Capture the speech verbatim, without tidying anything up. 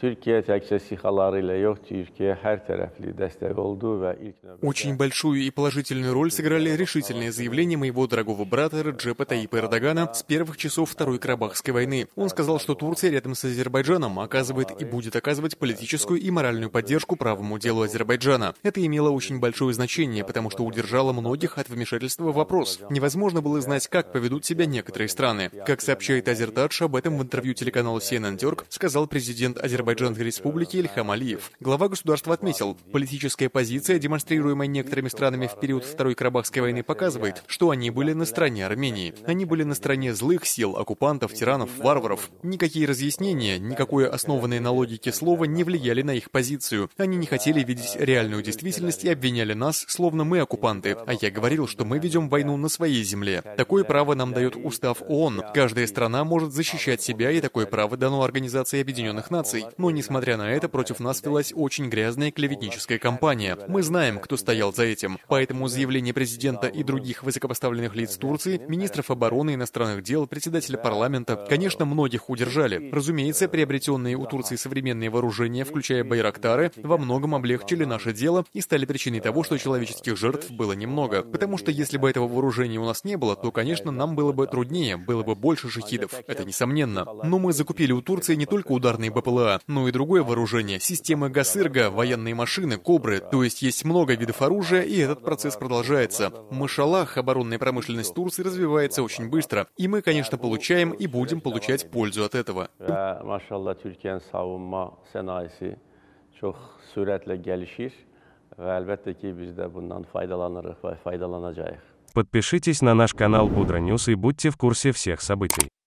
Türkiyə təkcə SİHAları ilə yox, Türkiyə hər tərəfli dəstək oldu və ilk növbədə... Очень большую и положительную роль сыграли решительные заявления моего дорогого брата Реджепа Таyyипа Эрдогана с первых часов Второй Карабахской войны. Он сказал, что Турция рядом с Азербайджаном оказывает и будет оказывать политическую и моральную поддержку правому делу Азербайджана. Это имело очень большое значение, потому что удержало многих от вмешательства в вопрос. Невозможно было знать, как поведут себя некоторые страны. Как сообщает Азертадж, об этом в интервью телеканалу си эн эн Turk сказал президент Азербайджанской республики Ильхам Алиев. Глава государства отметил, политическая позиция, демонстрируемая некоторыми странами в период Второй Карабахской войны, показывает, что они были на стороне Армении. Они были на стороне злых сил, оккупантов, тиранов, варваров. Никакие разъяснения, никакое основанное на логике слово не влияли на их позицию. Они не хотели видеть реальную действительность и обвиняли нас, словно мы оккупанты. А я говорил, что мы ведем войну на своей земле. Такое право нам дает устав ООН. Каждая страна может защищать себя, и такое право дано Организации Объединенных Наций. Но, несмотря на это, против нас велась очень грязная клеветническая кампания. Мы знаем, кто стоял за этим. Поэтому заявление президента и других высокопоставленных лиц Турции, министров обороны, иностранных дел, председателя парламента, конечно, многих удержали. Разумеется, приобретенные у Турции современные вооружения, включая байрактары, во многом облегчили наше дело и стали причиной того, что человеческих жертв было немного. Потому что если бы этого вооружения у нас не было, то, конечно, нам было бы труднее, было бы больше шахидов. Это несомненно. Но мы закупили у Турции не только ударные БПЛА, но и другое вооружение, системы Гасырга, военные машины, Кобры. То есть есть много видов оружия, и этот процесс продолжается. Машаллах, оборонная промышленность Турции развивается очень быстро. И мы, конечно, получаем и будем получать пользу от этого. Maşallah Türkiye'nin savunma sənayesi çox sürətlə gəlişir və əlbəttə ki, biz də bundan faydalanırıq və faydalanacağıq. Подпишитесь на наш канал Будра Ньюс и будьте в курсе всех событий.